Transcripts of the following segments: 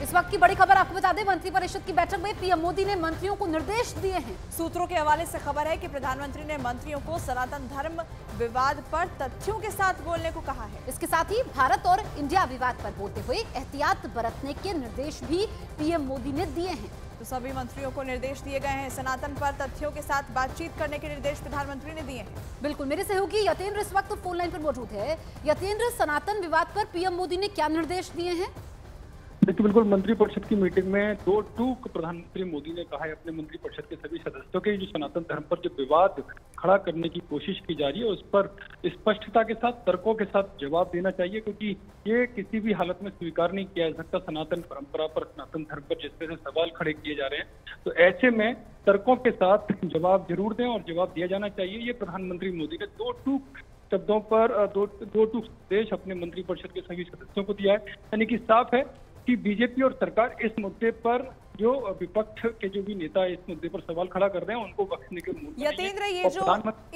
इस वक्त की बड़ी खबर आपको बता दें, मंत्रिपरिषद की बैठक में पीएम मोदी ने मंत्रियों को निर्देश दिए हैं। सूत्रों के हवाले से खबर है कि प्रधानमंत्री ने मंत्रियों को सनातन धर्म विवाद पर तथ्यों के साथ बोलने को कहा है। इसके साथ ही भारत और इंडिया विवाद पर बोलते हुए एहतियात बरतने के निर्देश भी पीएम मोदी ने दिए हैं। तो सभी मंत्रियों को निर्देश दिए गए हैं। सनातन पर तथ्यों के साथ बातचीत करने के निर्देश प्रधानमंत्री ने दिए हैं। बिल्कुल, मेरे सहयोगी यतेंद्र इस वक्त फोन लाइन पर मौजूद है। यतेंद्र, सनातन विवाद पर पीएम मोदी ने क्या निर्देश दिए हैं? देखिए, बिल्कुल मंत्रिपरिषद की मीटिंग में दो टूक प्रधानमंत्री मोदी ने कहा है अपने मंत्रिपरिषद के सभी सदस्यों के जो सनातन धर्म पर जो विवाद खड़ा करने की कोशिश की जा रही है उस पर स्पष्टता के साथ, तर्कों के साथ जवाब देना चाहिए, क्योंकि ये किसी भी हालत में स्वीकार नहीं किया जा सकता। सनातन परंपरा पर, सनातन धर्म पर जिस तरह से सवाल खड़े किए जा रहे हैं, तो ऐसे में तर्कों के साथ जवाब जरूर दें और जवाब दिया जाना चाहिए। ये प्रधानमंत्री मोदी ने दो टूक शब्दों पर दो टूक संदेश अपने मंत्रिपरिषद के सभी सदस्यों को दिया है। यानी कि साफ है कि बीजेपी और सरकार इस मुद्दे पर जो विपक्ष के जो भी नेता इस मुद्दे पर सवाल खड़ा कर रहे हैं उनको बख्शने के मूड में यतेंद्र, ये जो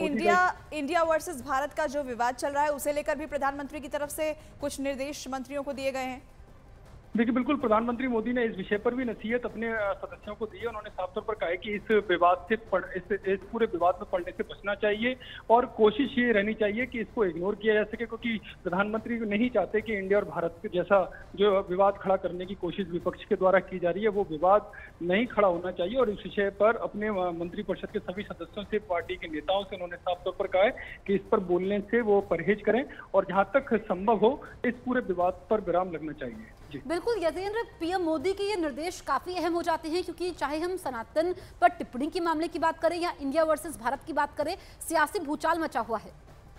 इंडिया वर्सेस भारत का जो विवाद चल रहा है उसे लेकर भी प्रधानमंत्री की तरफ से कुछ निर्देश मंत्रियों को दिए गए हैं। देखिए, बिल्कुल प्रधानमंत्री मोदी ने इस विषय पर भी नसीहत अपने सदस्यों को दी है। उन्होंने साफ तौर पर कहा है कि इस विवाद से इस पूरे विवाद में पड़ने से बचना चाहिए और कोशिश ये रहनी चाहिए कि इसको इग्नोर किया जा सके, क्योंकि प्रधानमंत्री नहीं चाहते कि इंडिया और भारत के जैसा जो विवाद खड़ा करने की कोशिश विपक्ष के द्वारा की जा रही है वो विवाद नहीं खड़ा होना चाहिए। और इस विषय पर अपने मंत्रिपरिषद के सभी सदस्यों से, पार्टी के नेताओं से उन्होंने साफ तौर पर कहा है कि इस पर बोलने से वो परहेज करें और जहां तक संभव हो इस पूरे विवाद पर विराम लगना चाहिए। बिल्कुल यतेंद्र, पीएम मोदी के ये निर्देश काफी अहम हो जाते हैं, क्योंकि चाहे हम सनातन पर टिप्पणी के मामले की बात करें या इंडिया वर्सेस भारत की बात करें, सियासी भूचाल मचा हुआ है।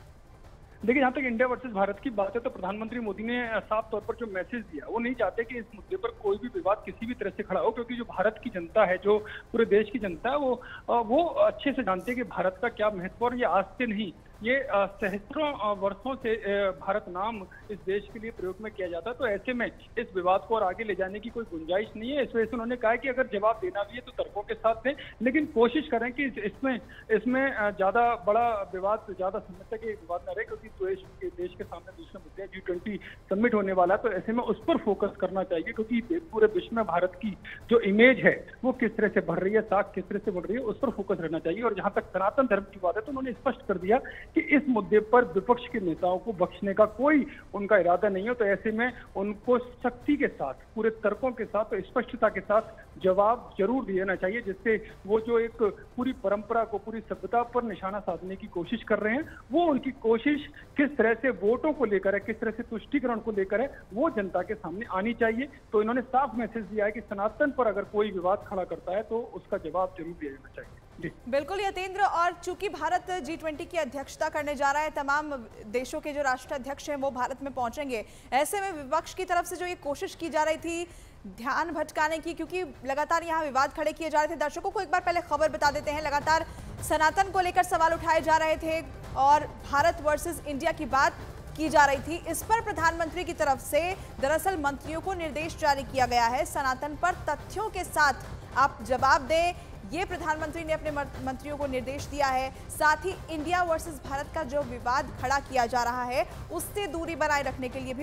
देखिए, जहाँ तक इंडिया वर्सेस भारत की बात है तो प्रधानमंत्री मोदी ने साफ तौर पर जो मैसेज दिया, वो नहीं चाहते कि इस मुद्दे पर कोई भी विवाद किसी भी तरह से खड़ा हो, क्योंकि जो भारत की जनता है, जो पूरे देश की जनता है, वो अच्छे से जानती है कि भारत का क्या महत्व। और ये आज से नहीं, ये सहस्त्रों वर्षों से भारत नाम इस देश के लिए प्रयोग में किया जाता है। तो ऐसे में इस विवाद को और आगे ले जाने की कोई गुंजाइश नहीं है। इस वजह से उन्होंने कहा कि अगर जवाब देना भी है तो तर्कों के साथ दें, लेकिन कोशिश करें कि इसमें ज्यादा बड़ा विवाद, ज्यादा समय तक ये विवाद न रहे, क्योंकि देश के सामने दूसरे मुद्दे G20 समिट होने वाला है। तो ऐसे में उस पर फोकस करना चाहिए, क्योंकि पूरे विश्व में भारत की जो इमेज है वो किस तरह से बढ़ रही है, साख किस तरह से बढ़ रही है, उस पर फोकस रहना चाहिए। और जहां तक सनातन धर्म की बात है तो उन्होंने स्पष्ट कर दिया कि इस मुद्दे पर विपक्ष के नेताओं को बख्शने का कोई उनका इरादा नहीं है। तो ऐसे में उनको सख्ती के साथ, पूरे तर्कों के साथ, तो स्पष्टता के साथ जवाब जरूर देना चाहिए, जिससे वो जो एक पूरी परंपरा को, पूरी सभ्यता पर निशाना साधने की कोशिश कर रहे हैं, वो उनकी कोशिश किस तरह से वोटों को लेकर है, किस तरह से तुष्टीकरण को लेकर है, वो जनता के सामने आनी चाहिए। तो इन्होंने साफ मैसेज दिया है कि सनातन पर अगर कोई विवाद खड़ा करता है तो उसका जवाब जरूर दिया जाना चाहिए। बिल्कुल यतेंद्र, और चूंकि भारत G20 की अध्यक्षता करने जा रहा है, तमाम देशों के जो राष्ट्राध्यक्ष हैं वो भारत में पहुंचेंगे। ऐसे में विपक्ष की तरफ से जो ये कोशिश की जा रही थी ध्यान भटकाने की, क्योंकि लगातार यहाँ विवाद खड़े किए जा रहे थे। दर्शकों को एक बार पहले खबर बता देते हैं। लगातार सनातन को लेकर सवाल उठाए जा रहे थे और भारत वर्सेस इंडिया की बात की जा रही थी। इस पर प्रधानमंत्री की तरफ से दरअसल मंत्रियों को निर्देश जारी किया गया है, सनातन पर तथ्यों के साथ आप जवाब दें, ये प्रधानमंत्री ने अपने मंत्रियों को निर्देश दिया है। साथ ही इंडिया वर्सेस भारत का जो विवाद खड़ा किया जा रहा है उससे दूरी बनाए रखने के लिए भी